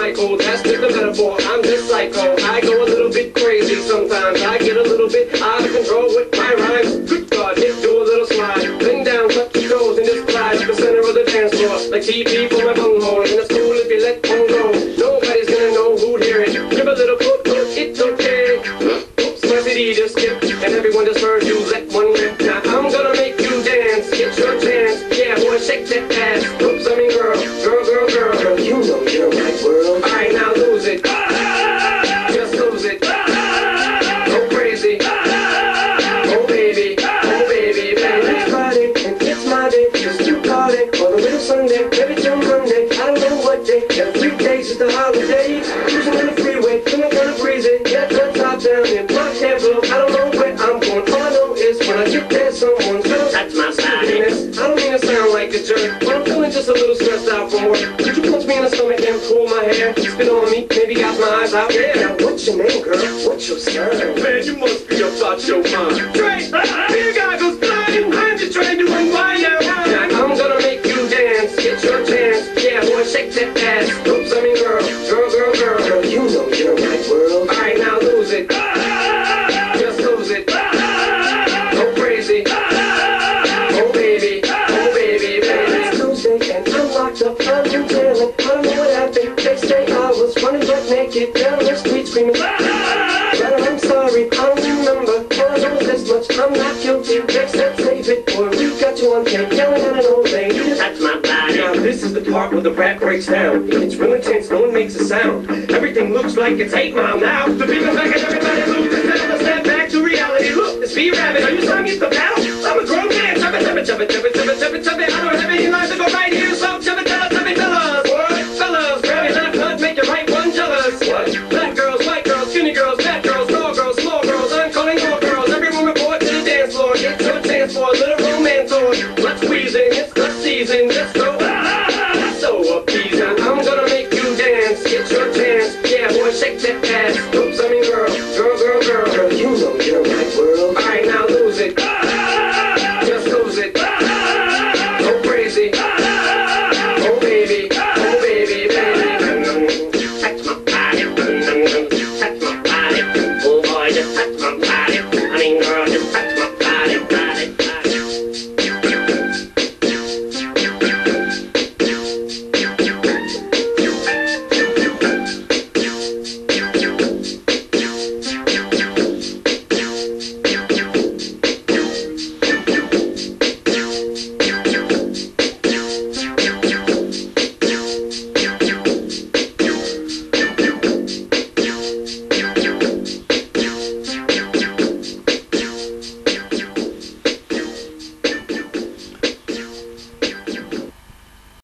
Michael, that's just a metaphor. I'm just psycho. I go a little bit crazy sometimes. I get a little bit out of control with my rhymes. Good God, hit, do a little slide. Bend down, touch your toes, and just glide to the center of the dance floor. Like TP for my bunghole. And it's cool if you let one go. Nobody's gonna know who'd hear it. Give a little foot, it's okay. Oops, my CD just skipped. And everyone just heard you let one rip. Now I'm gonna make you dance. Get your chance. Yeah, boy, shake that ass. Oops, I mean girl. Girl, you know you're my world. Alright, now lose it. Just lose it. Go crazy. Oh baby, baby. It's Friday and it's my day. Just you party on a little Sunday. Maybe till Monday. I don't know what day. Got 3 days is the holiday. Cruising in the freeway, feeling kinda breezy. Yeah, turn top down and my hair blow. I don't know where I'm going. All I know is when I get there, someone's gonna touch my side. I don't mean to sound like a jerk, but I'm feeling just a little stressed out from work. Could you punch me in the stomach and pull my hair? Spit on me, maybe got my eyes out. Yeah. Now what's your name, girl? What's your style? Man, you must be about your mind. Trey, here goggles blind. I'm just trying to unwind now. Now I'm gonna make you dance. Get your chance. Yeah, boy, shake that ass. Oops, I mean girl. Girl, you know you're my world. Alright, now lose it. Just lose it. Go crazy. Oh baby. It's Tuesday and I'm locked up. I'm in jail. I don't know what happened. They say I was running butt naked down the street screaming. But I'm sorry, I don't remember. All I know is this much, I'm not guilty. They said save it, boy, we got you on tape. Yelling at an old lady. That's my body. Now this is the part where the rap breaks down. It's real intense, no one makes a sound. Everything looks like it's 8 Mile now. The beat is like a